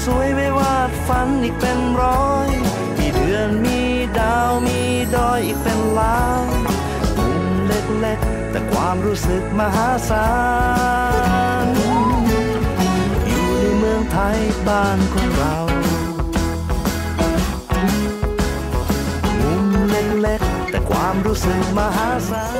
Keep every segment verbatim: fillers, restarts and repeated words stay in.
สวยไม่วาดฝันอีกเป็นร้อยมีเดือนมีดาวมีดอยอีกเป็นล้านมุมเล็กๆแต่ความรู้สึกมหาศาลอยู่ในเมืองไทยบ้านของเรามุมเล็กๆแต่ความรู้สึกมหาศาล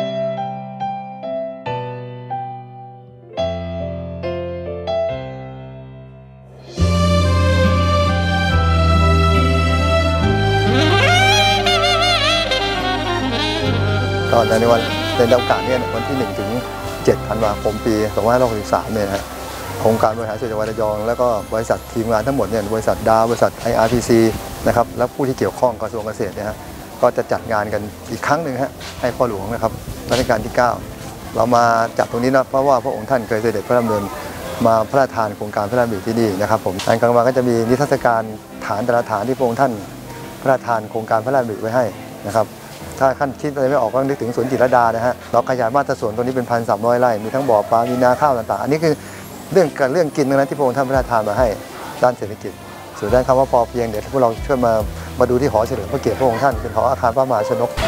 ก็ในวันในโอกาสนี้วันที่หนึ่งถึงเจ็ดธันวาคมปีสองพันห้าร้อยหกสิบสามเนี่ยนะฮะโครงการบริหารส่วนจังหวัดระยองแล้วก็บริษัททีมงานทั้งหมดเนี่ยบริษัทดาวบริษัท ไอ อาร์ พี ซี นะครับและผู้ที่เกี่ยวข้องกระทรวงเกษตรเนี่ยฮะก็จะจัดงานกันอีกครั้งหนึ่งฮะให้พ่อหลวงนะครับรัชกาลที่เก้าเรามาจัดตรงนี้นะเพราะว่าพระองค์ท่านเคยเสด็จพระดำเนินมาพระราชทานโครงการพระราชดำริที่นี่นะครับผมการกลางวันก็จะมีนิทรรศการฐานแต่ละฐานที่พระองค์ท่านพระราชทานโครงการพระราชดำริไว้ให้นะครับถ้าขั้นคิดอะไรไม่ออกก็นึกถึงสวนจิตรลดานะฮะเราขยายมาตรสวนตัวนี้เป็นพันสามร้อยไร่มีทั้งบ่อปลามีนาข้าวต่างๆอันนี้คือเรื่องการเรื่องกินนั้นที่พระองค์ท่านพระราชทานมาให้ด้านเศรษฐกิจส่วนด้านคำว่าพอเพียงเดี๋ยวพวกเราช่วยมามาดูที่หอเฉลิมพระเกียรติพระองค์ท่านเป็นหออาคารพระมหาชนก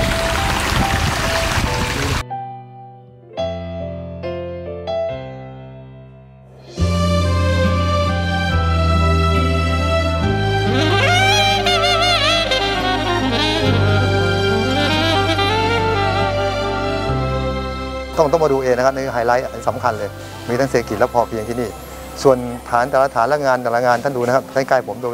ต้องต้องมาดูเองนะครับนี่ไฮไลท์สำคัญเลยมีทั้งเศรษฐกิจและพอเพียงที่นี่ส่วนฐานแต่ละฐานและงานแต่ละงานท่านดูนะครับใกล้ๆผมดู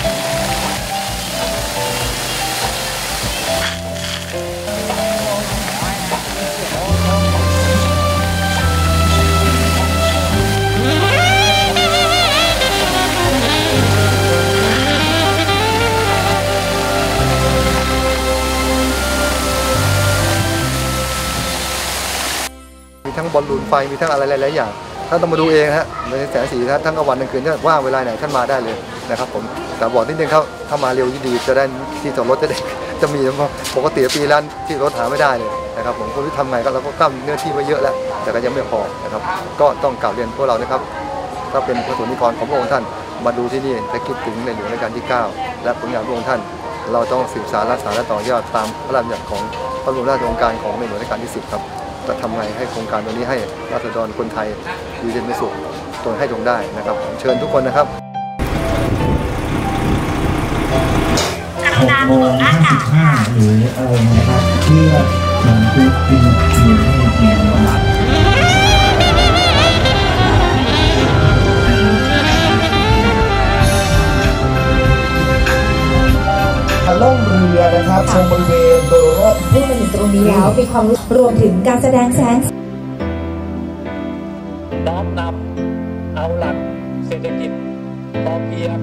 มีทั้งบอลลูนไฟมีทั้งอะไรหลายๆอย่างท่านต้องมาดูเองฮะในแสงสีทั้งกลางวันกลางคืนถ้าว่างเวลาไหนท่านมาได้เลยนะครับผมแต่บอกนิดนึงเขาถ้ามาเร็วดีจะได้ที่จอดรถจะได้จะมีปกติปีละที่รถหาไม่ได้เลยนะครับผมคนที่ทำไงก็เราก็ตั้งเนื้อที่ไว้เยอะแล้วแต่ก็ยังไม่พอนะครับก็ต้องกล่าวเรียนพวกเรานะครับถ้าเป็นพระสุนิพรของพระองค์ท่านมาดูที่นี่จะคิดถึงในหลวงรัชกาลที่เก้าและผลงานพระองค์ท่านเราต้องสืบสานรักษาและต่อยอดตามพระราชบัญญัติของพระบรมราชโองการของในหลวงรัชกาลที่สิบครับจะทำไงให้โครงการตัวนี้ให้ราษฎรคนไทยอยู่เย็นเป็นสุขตนให้ตรงได้นะครับเชิญทุกคนนะครับหกโมงห้าสิบห้าหรืออะไรนะครับเพื่อบันทึกเป็นเพียงให้เพียงนะครับล่องเรือนะครับชมบริเวณโดยรอบที่มาอยู่ตรงนี้แล้วมีความรวมถึงการแสดงแสงน้อมนำเอาหลักเศรษฐกิจพอเพียง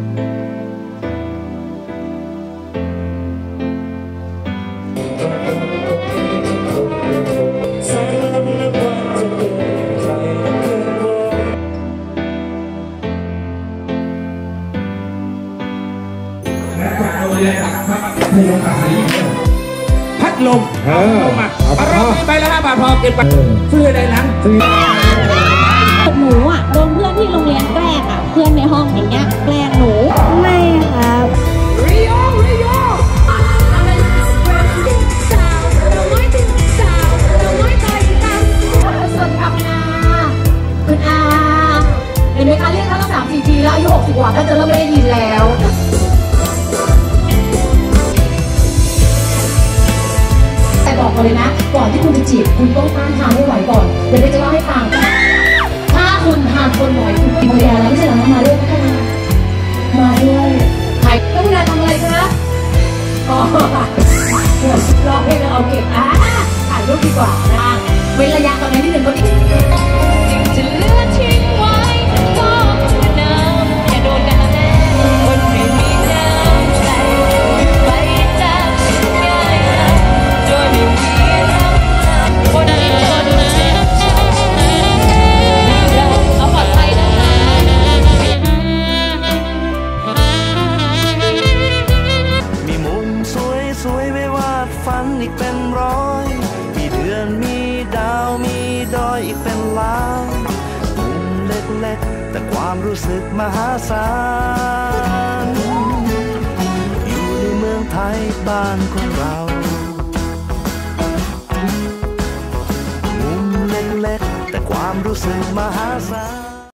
พัดลมพัดลมอ่ะเรามีใบละห้าบาทพอเก็บไปซื้อได้หลังหนูอ่ะโดนเพื่อนที่โรงเรียนแกล้งอ่ะเพื่อนในห้องอย่างเงี้ยแกล้งหนูไม่ครับริโอริโอคุณอาเห็นไหมคะเรียกท่านตั้งสามสี่ทีแล้วอายุหกสิบกว่าก็จะเริ่มไม่ได้ยินแล้วแต่บอกก่อนเลยนะก่อนที่คุณจะจีบคุณต้องต้านทานให้ไหวก่อนเดี๋ยวจะเล่าให้ฟังถ้าคุณทานคนหน่อยคุณเป็นคนแก่แล้วไม่ใช่หรอมาด้วยก็ได้มาด้วยใครต้องการทำอะไรคะอ๋อรอเพลงเอาเก็บอ่ะถ่ายรูปดีกว่านะเว้นระยะตอนนี้นิดหนึ่งก็ดีจะเลือกทิ้งไว้ก็คือน้ำอย่าโดนน้ำคนไม่มีน้ำใจไปจากฉันง่ายโดยไม่มีน้ำคนมหาศาลอยู่ในเมืองไทยบ้านของเรามุมเล็กๆแต่ความรู้สึกมหาศาล